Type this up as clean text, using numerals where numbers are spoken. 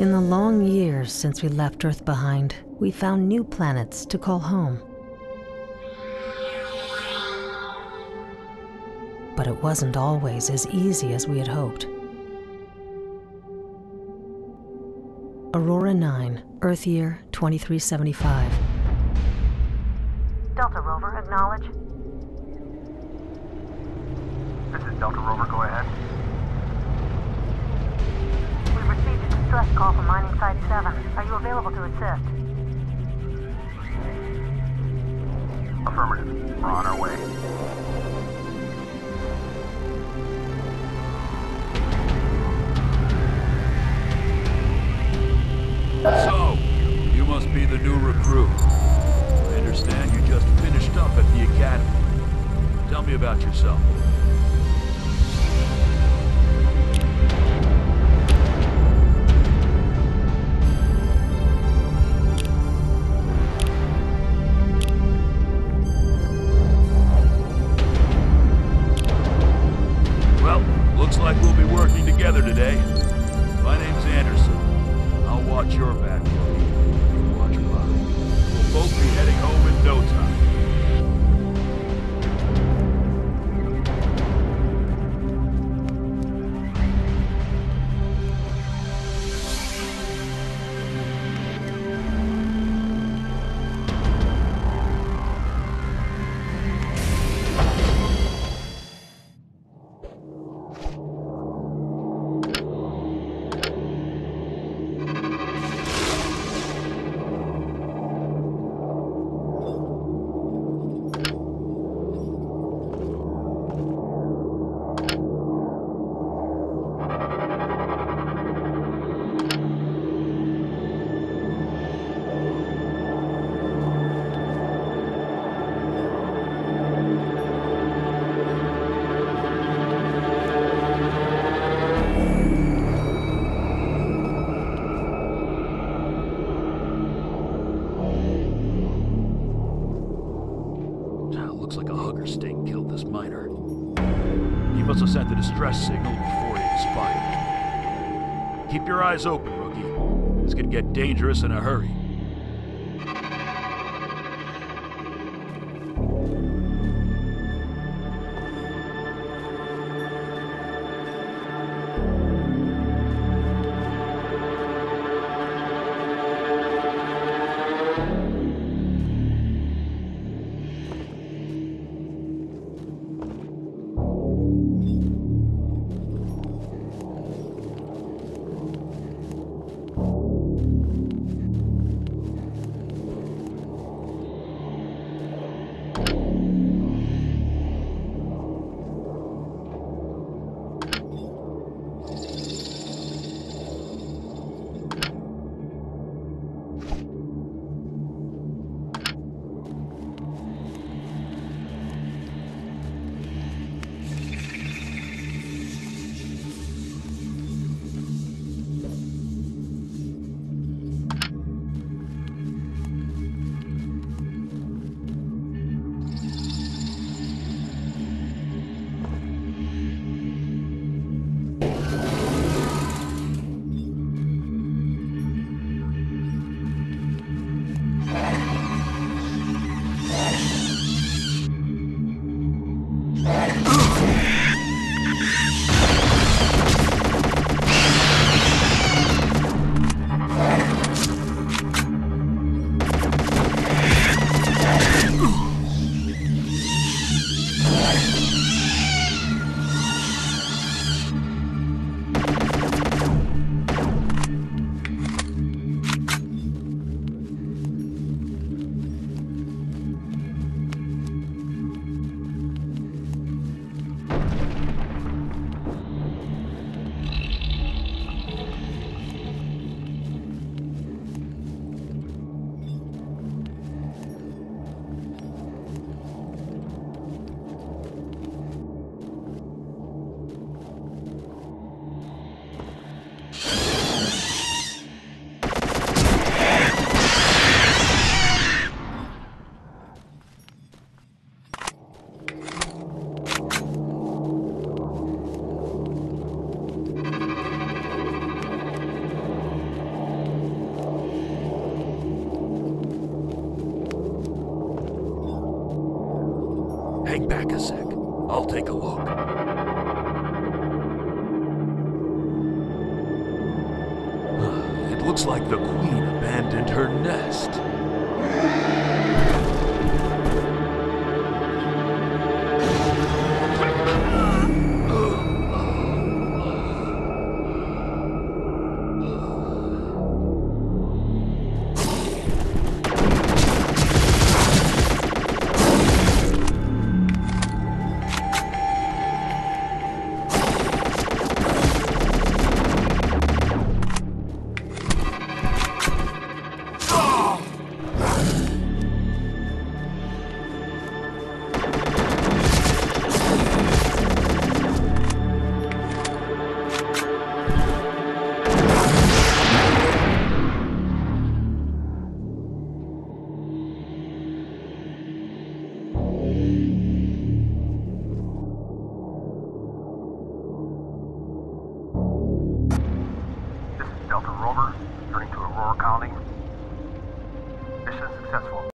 In the long years since we left Earth behind, we found new planets to call home. But it wasn't always as easy as we had hoped. Aurora 9, Earth year 2375. Delta Rover, acknowledge. This is Delta Rover, go ahead. We've received a distress call from Mining Site 7. Are you available to assist? Affirmative. We're on our way. So, you must be the new recruit. I understand you just finished up at the academy. Tell me about yourself. Well, looks like we'll be working together today. My name's Anderson. I'll watch your back. You watch mine. We'll both be heading home in no time. Looks like a hugger sting killed this miner. He must have sent the distress signal before he expired. Keep your eyes open, rookie. This could get dangerous in a hurry. Hang back a sec. I'll take a look. It looks like the queen abandoned her nest. This is Delta Rover, returning to Aurora County. Mission successful.